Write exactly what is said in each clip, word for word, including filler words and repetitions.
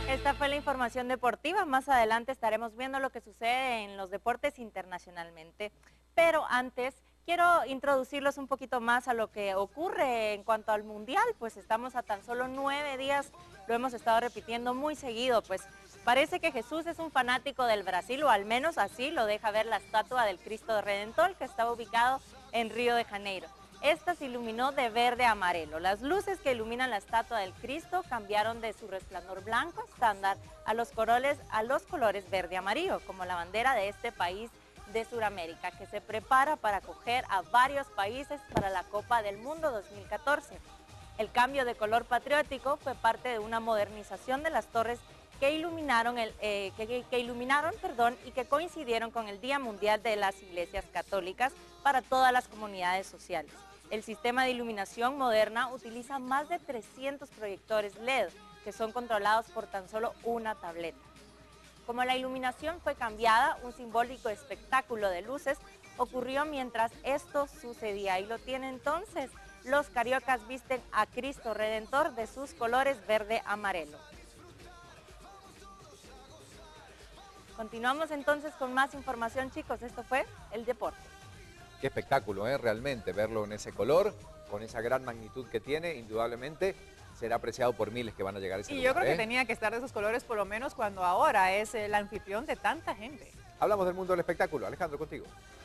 Esta fue la información deportiva. Más adelante estaremos viendo lo que sucede en los deportes internacionalmente. Pero antes quiero introducirlos un poquito más a lo que ocurre en cuanto al Mundial. Pues estamos a tan solo nueve días, lo hemos estado repitiendo muy seguido. Pues parece que Jesús es un fanático del Brasil, o al menos así lo deja ver la estatua del Cristo Redentor, que estaba ubicado en Río de Janeiro. Esta se iluminó de verde a amarelo. Las luces que iluminan la estatua del Cristo cambiaron de su resplandor blanco estándar a los colores, a los colores verde amarillo, como la bandera de este país de Sudamérica, que se prepara para acoger a varios países para la Copa del Mundo dos mil catorce. El cambio de color patriótico fue parte de una modernización de las torres que iluminaron, el, eh, que, que iluminaron perdón, y que coincidieron con el Día Mundial de las Iglesias Católicas para todas las comunidades sociales. El sistema de iluminación moderna utiliza más de trescientos proyectores L E D que son controlados por tan solo una tableta. Como la iluminación fue cambiada, un simbólico espectáculo de luces ocurrió mientras esto sucedía. Y lo tiene entonces, los cariocas visten a Cristo Redentor de sus colores verde-amarelo. Continuamos entonces con más información, chicos. Esto fue el deporte. Qué espectáculo, ¿eh? Realmente, verlo en ese color, con esa gran magnitud que tiene, indudablemente será apreciado por miles que van a llegar a ese Y lugar, yo creo ¿eh? que tenía que estar de esos colores por lo menos cuando ahora es el anfitrión de tanta gente. Hablamos del mundo del espectáculo. Alejandro, contigo.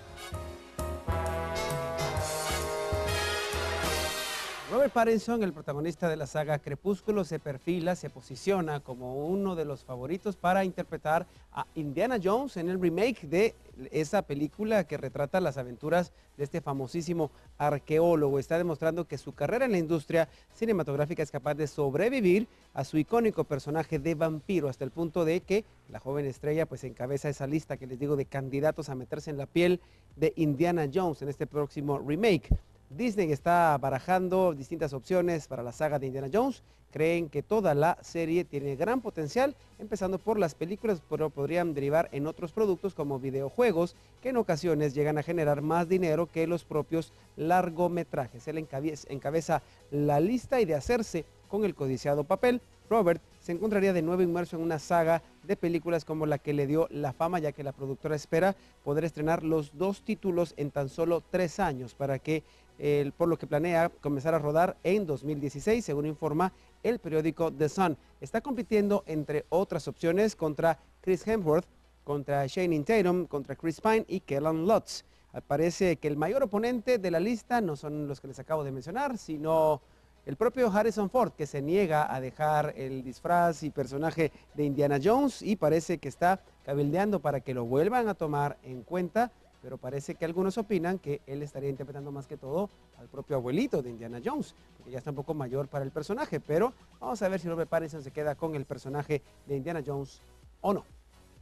Robert Pattinson, el protagonista de la saga Crepúsculo, se perfila, se posiciona como uno de los favoritos para interpretar a Indiana Jones en el remake de esa película que retrata las aventuras de este famosísimo arqueólogo. Está demostrando que su carrera en la industria cinematográfica es capaz de sobrevivir a su icónico personaje de vampiro, hasta el punto de que la joven estrella pues encabeza esa lista que les digo de candidatos a meterse en la piel de Indiana Jones en este próximo remake. Disney está barajando distintas opciones para la saga de Indiana Jones. Creen que toda la serie tiene gran potencial, empezando por las películas, pero podrían derivar en otros productos como videojuegos, que en ocasiones llegan a generar más dinero que los propios largometrajes. Él encabeza la lista, y de hacerse con el codiciado papel, Robert se encontraría de nuevo inmerso en una saga de películas como la que le dio la fama, ya que la productora espera poder estrenar los dos títulos en tan solo tres años, para que, eh, por lo que planea comenzar a rodar en dos mil dieciséis, según informa el periódico The Sun. Está compitiendo, entre otras opciones, contra Chris Hemsworth, contra Channing Tatum, contra Chris Pine y Kellan Lutz. Parece que el mayor oponente de la lista no son los que les acabo de mencionar, sino el propio Harrison Ford, que se niega a dejar el disfraz y personaje de Indiana Jones, y parece que está cabildeando para que lo vuelvan a tomar en cuenta, pero parece que algunos opinan que él estaría interpretando más que todo al propio abuelito de Indiana Jones, porque ya está un poco mayor para el personaje. Pero vamos a ver si Robert Pattinson se queda con el personaje de Indiana Jones o no.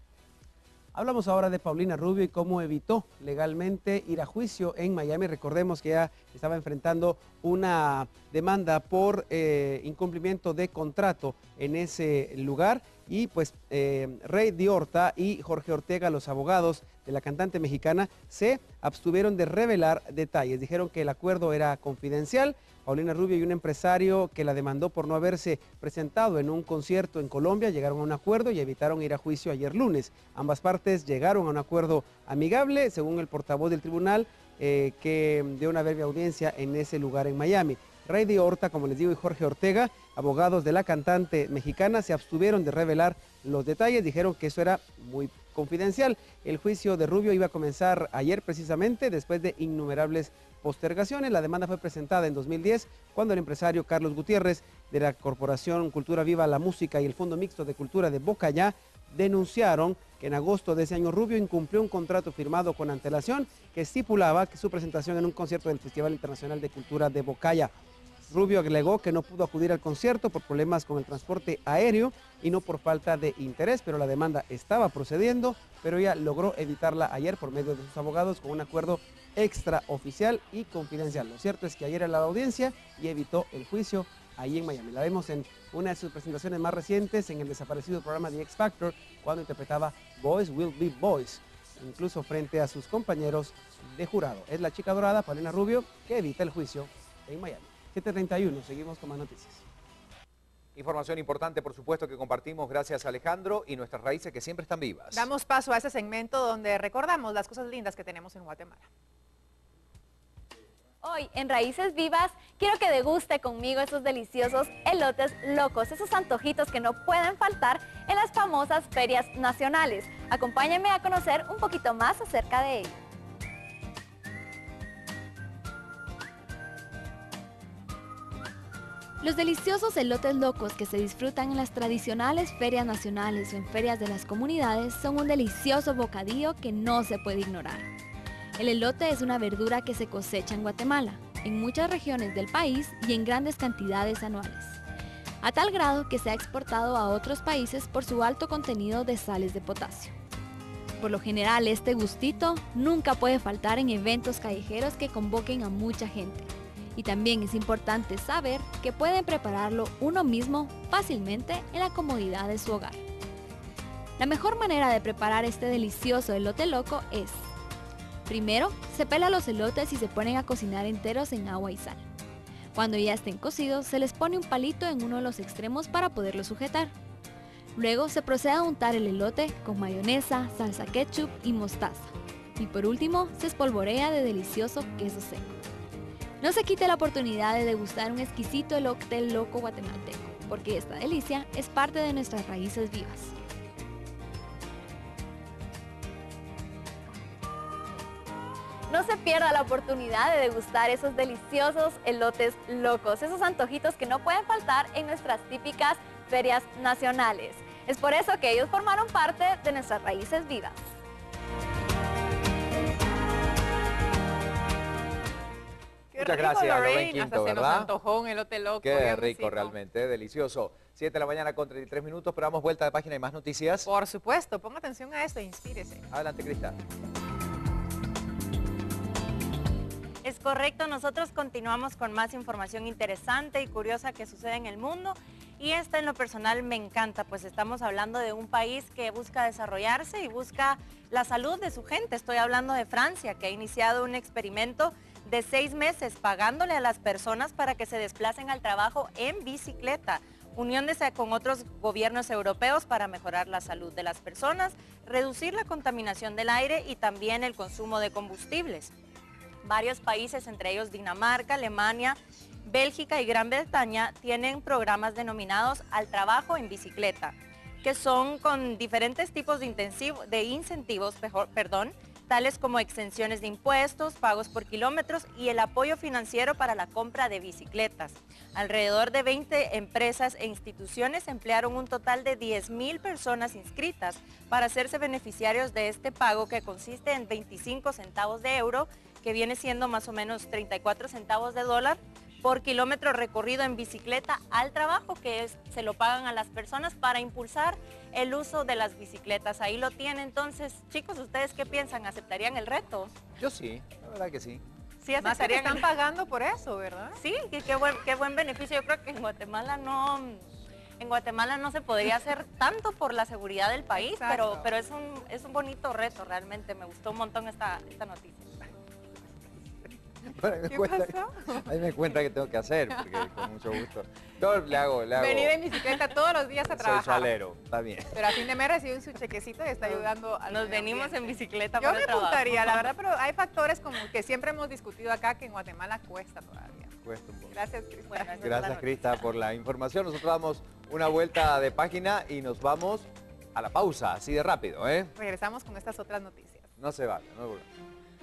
Hablamos ahora de Paulina Rubio y cómo evitó legalmente ir a juicio en Miami. Recordemos que ya estaba enfrentando una demanda por eh, incumplimiento de contrato en ese lugar, y pues eh, Rey de Horta y Jorge Ortega, los abogados de la cantante mexicana, se abstuvieron de revelar detalles. Dijeron que el acuerdo era confidencial. Paulina Rubio y un empresario que la demandó por no haberse presentado en un concierto en Colombia llegaron a un acuerdo y evitaron ir a juicio ayer lunes. Ambas partes llegaron a un acuerdo amigable, según el portavoz del tribunal, eh, que dio una breve audiencia en ese lugar en Miami. Rey de Horta, como les digo, y Jorge Ortega, abogados de la cantante mexicana, se abstuvieron de revelar los detalles. Dijeron que eso era muy confidencial. El juicio de Rubio iba a comenzar ayer precisamente, después de innumerables postergaciones. La demanda fue presentada en dos mil diez, cuando el empresario Carlos Gutiérrez, de la Corporación Cultura Viva la Música y el Fondo Mixto de Cultura de Bocayá, denunciaron que en agosto de ese año Rubio incumplió un contrato firmado con antelación que estipulaba que su presentación en un concierto del Festival Internacional de Cultura de Bocayá. Rubio alegó que no pudo acudir al concierto por problemas con el transporte aéreo y no por falta de interés, pero la demanda estaba procediendo, pero ella logró evitarla ayer por medio de sus abogados con un acuerdo extraoficial y confidencial. Lo cierto es que ayer era la audiencia y evitó el juicio ahí en Miami. La vemos en una de sus presentaciones más recientes en el desaparecido programa The X Factor, cuando interpretaba Boys Will Be Boys, incluso frente a sus compañeros de jurado. Es la chica dorada, Paulina Rubio, que evita el juicio en Miami. siete treinta y uno, seguimos con más noticias. Información importante, por supuesto, que compartimos gracias a Alejandro y nuestras raíces que siempre están vivas. Damos paso a ese segmento donde recordamos las cosas lindas que tenemos en Guatemala. Hoy en Raíces Vivas quiero que deguste conmigo esos deliciosos elotes locos, esos antojitos que no pueden faltar en las famosas ferias nacionales. Acompáñenme a conocer un poquito más acerca de ello. Los deliciosos elotes locos que se disfrutan en las tradicionales ferias nacionales o en ferias de las comunidades son un delicioso bocadillo que no se puede ignorar. El elote es una verdura que se cosecha en Guatemala, en muchas regiones del país y en grandes cantidades anuales, a tal grado que se ha exportado a otros países por su alto contenido de sales de potasio. Por lo general, este gustito nunca puede faltar en eventos callejeros que convoquen a mucha gente. Y también es importante saber que pueden prepararlo uno mismo fácilmente en la comodidad de su hogar. La mejor manera de preparar este delicioso elote loco es: primero, se pela los elotes y se ponen a cocinar enteros en agua y sal. Cuando ya estén cocidos, se les pone un palito en uno de los extremos para poderlo sujetar. Luego se procede a untar el elote con mayonesa, salsa ketchup y mostaza. Y por último, se espolvorea de delicioso queso seco. No se quite la oportunidad de degustar un exquisito elote loco guatemalteco, porque esta delicia es parte de nuestras raíces vivas. No se pierda la oportunidad de degustar esos deliciosos elotes locos, esos antojitos que no pueden faltar en nuestras típicas ferias nacionales. Es por eso que ellos formaron parte de nuestras raíces vivas. Qué Muchas rico, gracias, Lorraine. Lorraine Quinto, Hasta se nos ¿verdad? antojó un elote loco. Qué bien rico rico. realmente, delicioso. siete de la mañana con treinta y tres minutos, pero damos vuelta de página y más noticias. Por supuesto, ponga atención a esto e inspírese. Adelante, Crista. Es correcto, nosotros continuamos con más información interesante y curiosa que sucede en el mundo. Y esta en lo personal me encanta, pues estamos hablando de un país que busca desarrollarse y busca la salud de su gente. Estoy hablando de Francia, que ha iniciado un experimento de seis meses pagándole a las personas para que se desplacen al trabajo en bicicleta, uniéndose con otros gobiernos europeos para mejorar la salud de las personas, reducir la contaminación del aire y también el consumo de combustibles. Varios países, entre ellos Dinamarca, Alemania, Bélgica y Gran Bretaña, tienen programas denominados Al Trabajo en Bicicleta, que son con diferentes tipos de, intensivo, de incentivos, mejor, perdón, tales como exenciones de impuestos, pagos por kilómetros y el apoyo financiero para la compra de bicicletas. Alrededor de veinte empresas e instituciones emplearon un total de diez mil personas inscritas para hacerse beneficiarios de este pago, que consiste en veinticinco centavos de euro, que viene siendo más o menos treinta y cuatro centavos de dólar, por kilómetro recorrido en bicicleta al trabajo, que es, se lo pagan a las personas para impulsar el uso de las bicicletas. Ahí lo tienen. Entonces, chicos, ¿ustedes qué piensan? ¿Aceptarían el reto? Yo sí, la verdad que sí. Sí, Más que te aceptarían. están el- pagando por eso, ¿verdad? Sí, que qué buen, qué buen beneficio. Yo creo que en Guatemala no, en Guatemala no se podría hacer tanto por la seguridad del país, pero, Exacto. pero es un, es un bonito reto realmente. Me gustó un montón esta, esta noticia. Bueno, ahí me ¿Qué cuenta- pasó? Ahí me cuenta que tengo que hacer, porque con mucho gusto. Yo le hago, le hago. Venir en bicicleta todos los días a Soy trabajar. salero, está bien. Pero a fin de mes reciben su chequecito y está ayudando al Nos medio venimos en ambiente. bicicleta Yo para me el trabajo. apuntaría, la verdad, pero hay factores como que siempre hemos discutido acá que en Guatemala cuesta todavía. Cuesta un poco. Gracias, Cristina. Bueno, esa es la Gracias, noticia. Crista, por la información. Nosotros damos una vuelta de página y nos vamos a la pausa, así de rápido, ¿eh? Regresamos con estas otras noticias. No se vaya, no vuelva.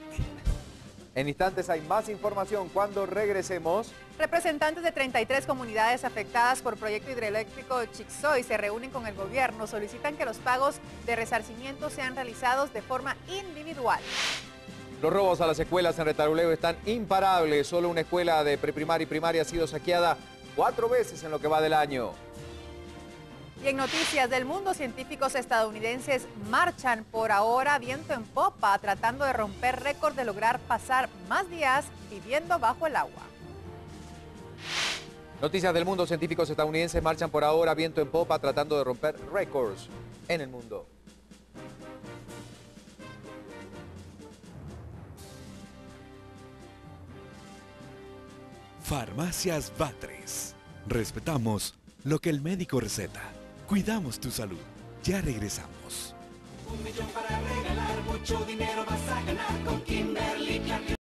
En instantes hay más información cuando regresemos. Representantes de treinta y tres comunidades afectadas por proyecto hidroeléctrico Chixoy se reúnen con el gobierno, solicitan que los pagos de resarcimiento sean realizados de forma individual. Los robos a las escuelas en Retaluleu están imparables. Solo una escuela de preprimaria y primaria ha sido saqueada cuatro veces en lo que va del año. Y en noticias del mundo, científicos estadounidenses marchan por ahora viento en popa, tratando de romper récord de lograr pasar más días viviendo bajo el agua. Noticias del mundo, científicos estadounidenses marchan por ahora viento en popa tratando de romper récords en el mundo. Farmacias Batres. Respetamos lo que el médico receta. Cuidamos tu salud. Ya regresamos. Un millón para regalar, mucho dinero vas a ganar con Kimberly Clark.